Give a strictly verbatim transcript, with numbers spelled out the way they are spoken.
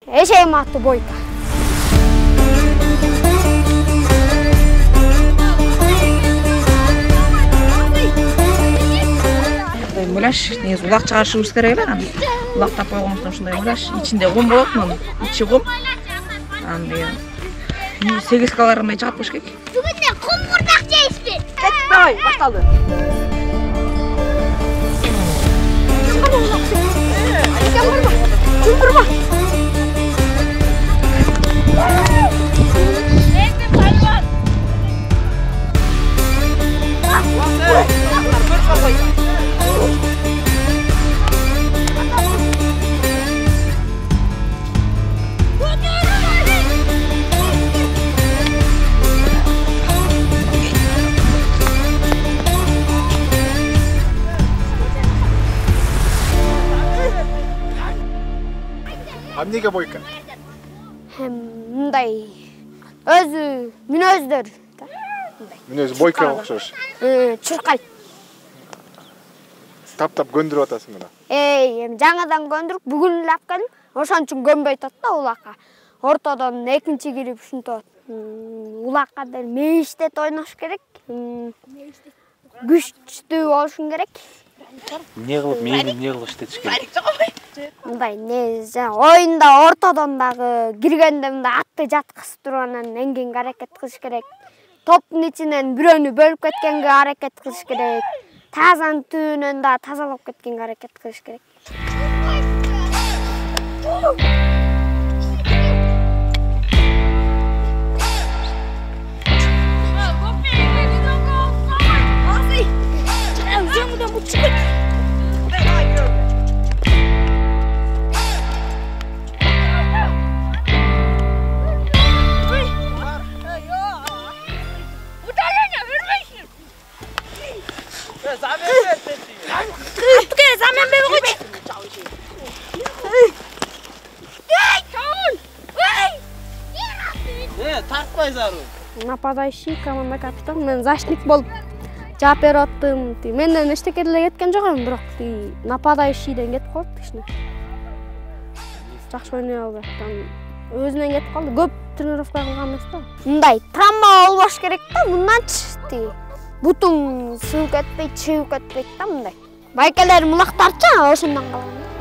Эшегим аты Бойко. Ойлаш, негизи улак чыгарышыбыз керек эле. Улак таппай койгондуктан ушундай ойлаш. Ичинде ком болот мунун. Ичи ком. Аны сегиз килограммдай чыгат болуш керек. Бүгүнү кумурдак жейсиз. Давай, башталды. Чумдурма. Эмнеге Бойко? Мындай өзү мүнөздөр. Мүнөзү Бойкого окшош. Чуркайт. Таптап көндүрүп атасың мына. Эй, эми жаңадан көндүрүп, бүгүн эле алып келдим. Ошон үчүн көнбөй атат да улакка. Ортодон экинчи кирип ушинтип улакка деле мейиштет ойнош керек. Күчтүү болушуң керек. Эмне кылып мени эмне кылып иштетиш керек? Мындай не оюнда ортодон дагы киргенде мындай атты жаткызып туруп анан эңгенге аракет кылыш керек. Топтун ичинен бирөөнү бөлүп кеткенге аракет кылыш керек. Тазанын түбүнөн да тазалап кеткенге аракет кылыш керек. Нападающий, команда капитан, мен защитник болуп жаап берип аттым. Менден эчтеке деле кеткен жок эми, бирок нападающийден кетип калды кичине. Жакшы ойной албай аттым. Өзүнөн кетип калды. Көп тренировка кылган эмес да. Мындай травма болбош керек да, мынданчы. Бутуң сыгып кетпейт, чыгып кетпейт да мындай. Байкелер мулактарчы ошондон калган.